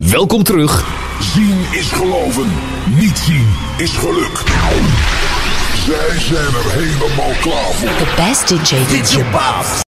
Welkom terug. Zien is geloven, niet zien is geluk. Zij zijn er helemaal klaar voor. The best DJ.